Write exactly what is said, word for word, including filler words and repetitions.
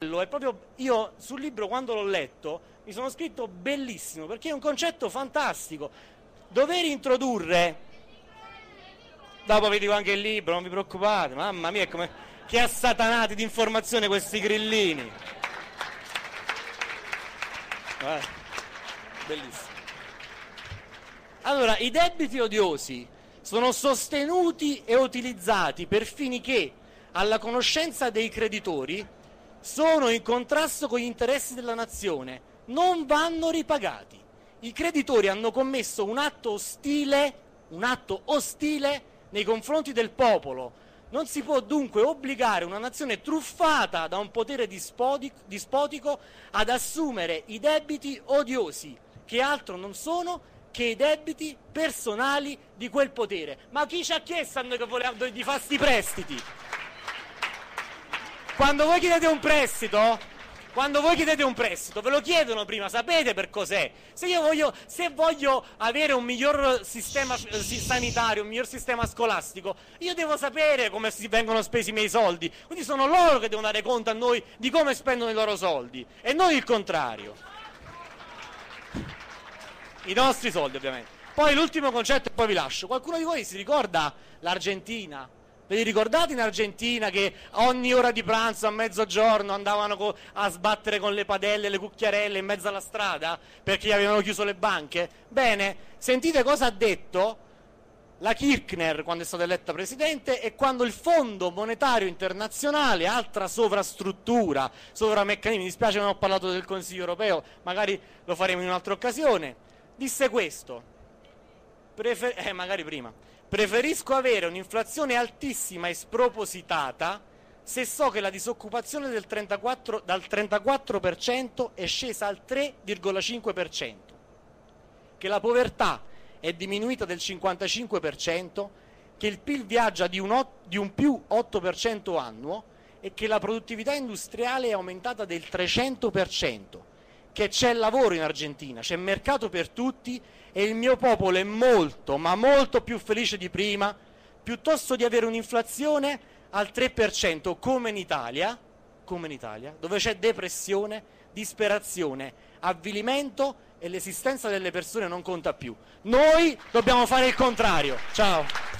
È proprio, io sul libro, quando l'ho letto, mi sono scritto bellissimo, perché è un concetto fantastico. Dover introdurre, dopo vi dico anche il libro, non vi preoccupate, mamma mia, come, che assatanati di informazione questi grillini. Guarda, bellissimo. Allora, i debiti odiosi sono sostenuti e utilizzati per fini che, alla conoscenza dei creditori, sono in contrasto con gli interessi della nazione, non vanno ripagati. I creditori hanno commesso un atto ostile, un atto ostile nei confronti del popolo. Non si può dunque obbligare una nazione truffata da un potere dispotico ad assumere i debiti odiosi, che altro non sono che i debiti personali di quel potere. Ma chi ci ha chiesto a noi che volevamo di fare sti prestiti? Quando voi chiedete un prestito, quando voi chiedete un prestito, ve lo chiedono prima, sapete per cos'è? Se io voglio, se voglio avere un miglior sistema sanitario, un miglior sistema scolastico, io devo sapere come si vengono spesi i miei soldi. Quindi sono loro che devono dare conto a noi di come spendono i loro soldi, e noi il contrario. I nostri soldi, ovviamente. Poi l'ultimo concetto e poi vi lascio. Qualcuno di voi si ricorda l'Argentina? Ve li ricordate in Argentina che ogni ora di pranzo a mezzogiorno andavano a sbattere con le padelle, le cucchiarelle in mezzo alla strada perché gli avevano chiuso le banche? Bene, sentite cosa ha detto la Kirchner quando è stata eletta presidente e quando il Fondo Monetario Internazionale, altra sovrastruttura, sovrameccanismi, mi dispiace non ho parlato del Consiglio Europeo, magari lo faremo in un'altra occasione, disse questo, prefer- eh, magari prima. Preferisco avere un'inflazione altissima e spropositata se so che la disoccupazione del trentaquattro, dal trentaquattro per cento è scesa al tre virgola cinque per cento, che la povertà è diminuita del cinquantacinque per cento, che il P I L viaggia di un, di un più otto per cento annuo e che la produttività industriale è aumentata del trecento per cento, che c'è lavoro in Argentina, c'è mercato per tutti e il mio popolo è molto, ma molto più felice di prima, piuttosto di avere un'inflazione al tre per cento come in Italia, come in Italia, dove c'è depressione, disperazione, avvilimento e l'esistenza delle persone non conta più. Noi dobbiamo fare il contrario. Ciao.